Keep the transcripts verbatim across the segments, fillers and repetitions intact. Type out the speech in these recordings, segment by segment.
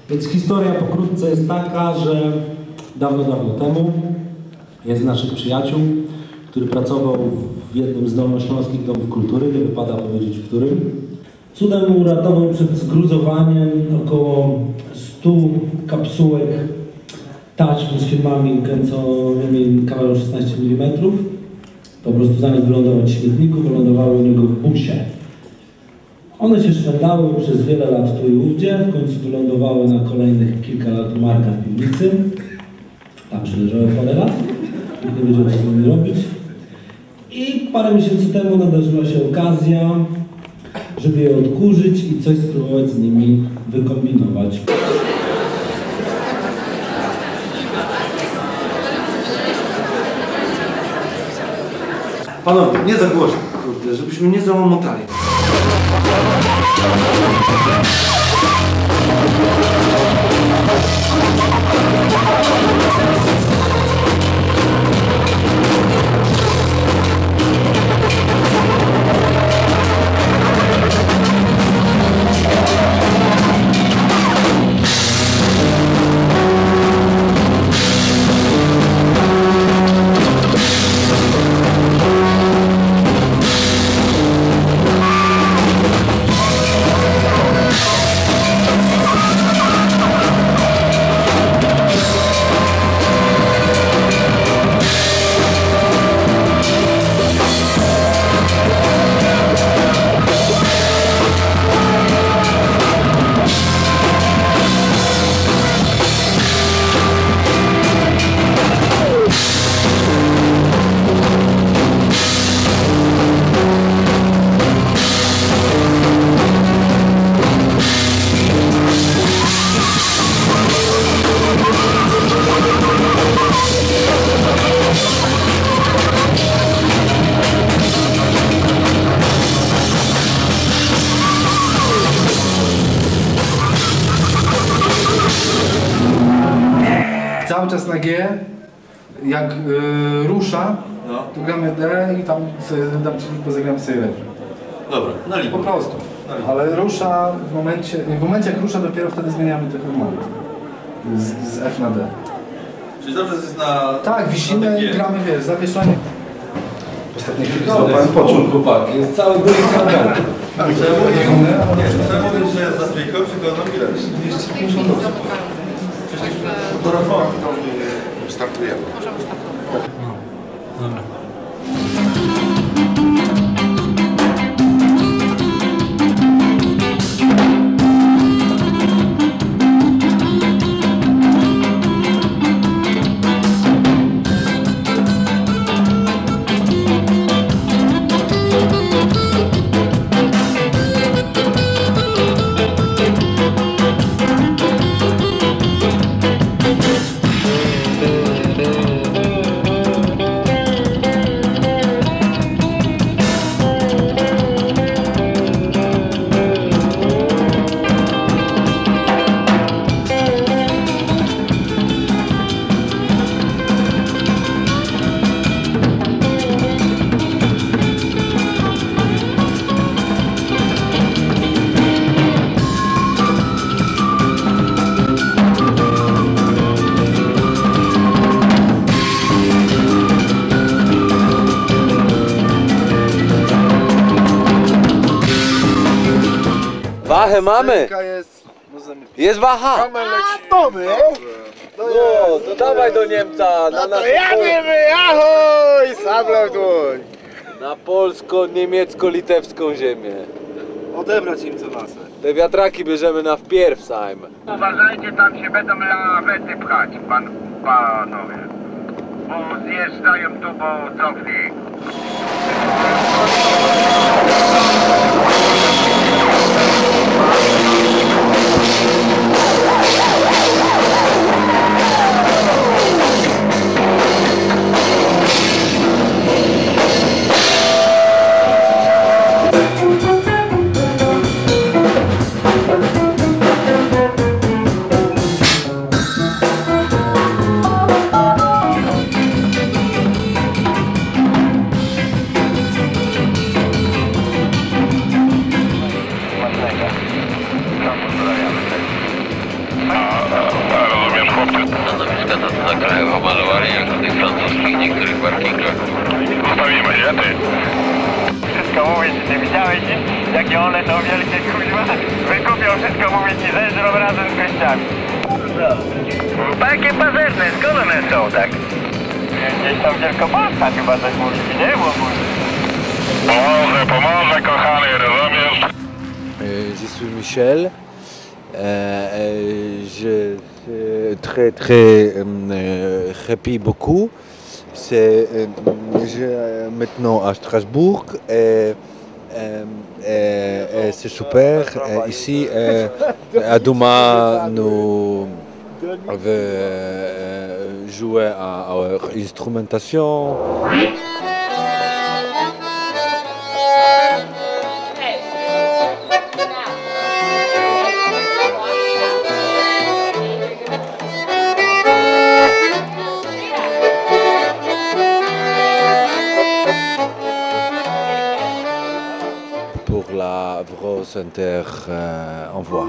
Więc historia pokrótce jest taka, że dawno, dawno temu jest z naszych przyjaciół, który pracował w jednym z dolnośląskich domów kultury, nie wypada powiedzieć w którym. Cudem uratował przed zgruzowaniem około stu kapsułek taśm z filmami kręconymi kamerą szesnaście milimetrów. Po prostu zamiast wylądować w śmietniku, wylądowały u niego w busie. One się szwendały przez wiele lat tu i ówdzie, w końcu wylądowały na kolejnych kilka lat u Marka w piwnicy. Tam przeleżały parę lat, nikt nie wiedział, co z nimi robić. I parę miesięcy temu nadarzyła się okazja, żeby je odkurzyć i coś spróbować z nimi wykombinować. Panowie, nie za głośno, kurde, żebyśmy nie załamotali. Cały czas na G, jak y, rusza, no. To gramy D i tam sobie dam ci, zagramy sobie refren. Dobra, na linie. Po prostu. Ale rusza w momencie, w momencie jak rusza, dopiero wtedy zmieniamy te hormony. Z, z F na D. Czyli dobrze jest na... Tak, wisimy i gramy, wiesz, zawieszanie. W ostatniej chwili no, pan poczuł. Chłopaki, jest cały góry ciągany. Trzeba mówić, że jest za trójką, przygodą ile? dwieście pięćdziesiąt osób. Do reformy. Startujemy. Możemy startować. No, dobra. Wachę mamy! Jest waha! A to my? No, to dawaj do Niemca! Na No to jadymy, ahoj! Sable w dłoń! Na polsko-niemiecko-litewską ziemię. Odebrać im co nasę. Te wiatraki bierzemy na wpierwsajm. Uważajcie, tam się będą lawety pchać, pan, panowie. Bo zjeżdżają tu, bo cofli. awarię jak na tych francuskich niektórych parkingach. Ustawimy się, ty. Wszystko mówię ci, ty widziałeś jakie one są wielkie, kuźwa? Wykupią wszystko, mówię ci, zeżrą razem z gościami. Takie pazerne, skąd one są, tak? Gdzieś tam Wielkopolska chyba coś mówi, nie? Bo pomoże, pomoże, kochany, rozumiesz? Je suis Michel. Euh, je suis très très euh, happy beaucoup. C'est euh, je maintenant à Strasbourg et, et, et, et c'est super. Et ici euh, à Douma nous euh, jouer à, à instrumentation. Pour la grosse inter euh, envoi.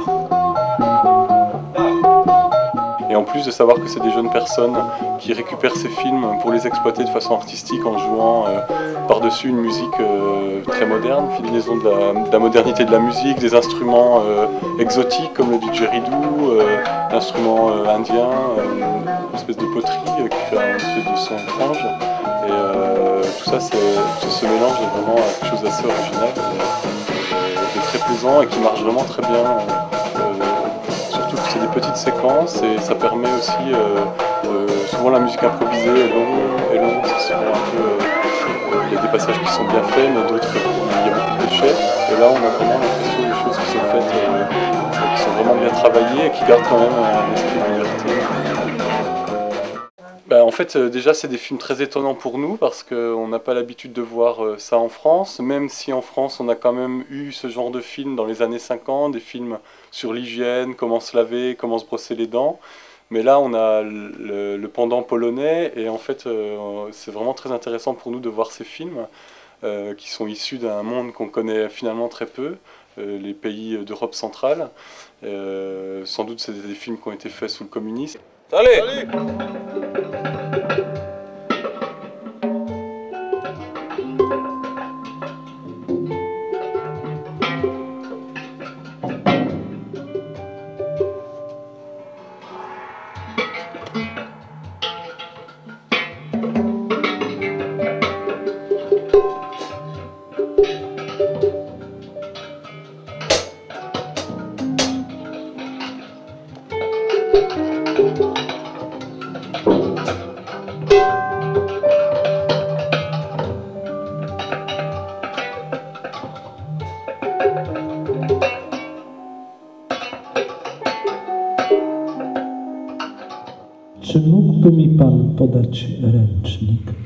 Et en plus de savoir que c'est des jeunes personnes qui récupèrent ces films pour les exploiter de façon artistique en jouant euh, par-dessus une musique euh, très moderne, combinaison de la, de la modernité de la musique, des instruments euh, exotiques comme le didgeridoo, euh, l'instrument euh, indien, euh, une espèce de poterie euh, qui fait un espèce de son étrange. Et euh, tout ça, c'est, ce mélange est vraiment quelque chose d'assez original et, et très plaisant et qui marche vraiment très bien. Euh, surtout que c'est des petites séquences et ça permet aussi, euh, euh, souvent la musique improvisée est longue, est longue, c'est souvent un peu, euh, il y a des passages qui sont bien faits, mais d'autres il y a beaucoup de déchets. Et là, on a vraiment l'impression des choses qui sont faites, euh, qui sont vraiment bien travaillées et qui gardent quand même un esprit de liberté. Ben, en fait, euh, déjà, c'est des films très étonnants pour nous parce qu'on n'a pas l'habitude de voir euh, ça en France, même si en France, on a quand même eu ce genre de films dans les années cinquante, des films sur l'hygiène, comment se laver, comment se brosser les dents. Mais là, on a le, le pendant polonais et en fait, euh, c'est vraiment très intéressant pour nous de voir ces films euh, qui sont issus d'un monde qu'on connaît finalement très peu, euh, les pays d'Europe centrale. Euh, sans doute, c'est des films qui ont été faits sous le communisme. Salut, Salut. Czy mógłby mi pan podać ręcznik?